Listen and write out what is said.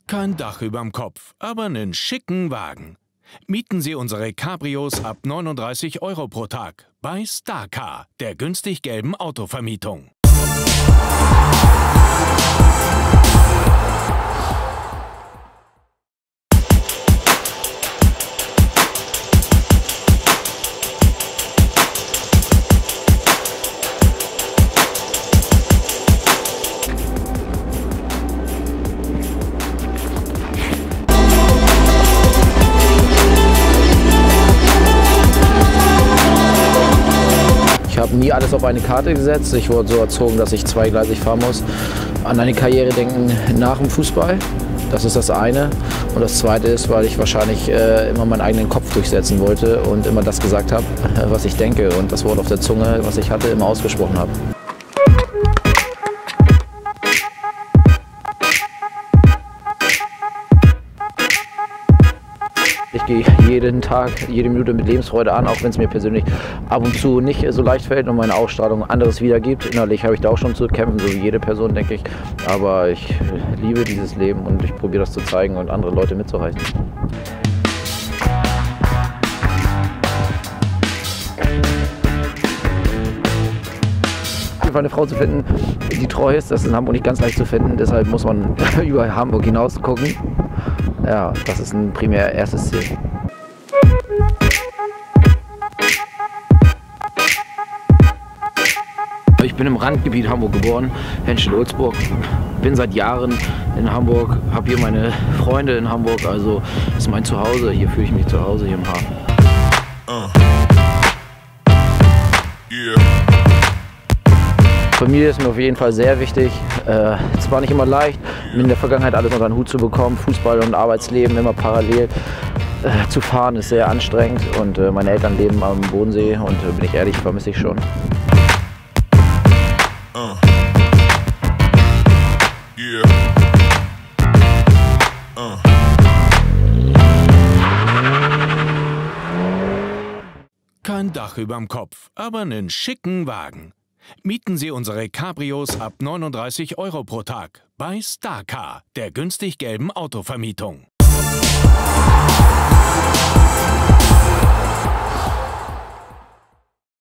Kein Dach überm Kopf, aber einen schicken Wagen. Mieten Sie unsere Cabrios ab 39 € pro Tag bei Starcar, der günstig gelben Autovermietung. Ich habe nie alles auf eine Karte gesetzt. Ich wurde so erzogen, dass ich zweigleisig fahren muss. An eine Karriere denken nach dem Fußball. Das ist das eine. Und das zweite ist, weil ich wahrscheinlich immer meinen eigenen Kopf durchsetzen wollte und immer das gesagt habe, was ich denke. Und das Wort auf der Zunge, was ich hatte, immer ausgesprochen habe. Ich gehe jeden Tag, jede Minute mit Lebensfreude an, auch wenn es mir persönlich ab und zu nicht so leicht fällt und meine Ausstrahlung anderes wiedergibt. Innerlich habe ich da auch schon zu kämpfen, so wie jede Person, denke ich. Aber ich liebe dieses Leben und ich probiere das zu zeigen und andere Leute mitzureißen. Eine Frau zu finden, die treu ist, das ist in Hamburg nicht ganz leicht zu finden. Deshalb muss man über Hamburg hinaus gucken. Ja, das ist ein primär erstes Ziel. Ich bin im Randgebiet Hamburg geboren, Henstedt-Ulzburg. Bin seit Jahren in Hamburg, habe hier meine Freunde in Hamburg, also ist mein Zuhause. Hier fühle ich mich zu Hause, hier im Hafen. Familie ist mir auf jeden Fall sehr wichtig. Es war nicht immer leicht, in der Vergangenheit alles unter den Hut zu bekommen. Fußball und Arbeitsleben immer parallel zu fahren ist sehr anstrengend. Und meine Eltern leben am Bodensee und bin ich ehrlich, vermisse ich schon. Kein Dach überm Kopf, aber einen schicken Wagen. Mieten Sie unsere Cabrios ab 39 € pro Tag bei Starcar, der günstig gelben Autovermietung.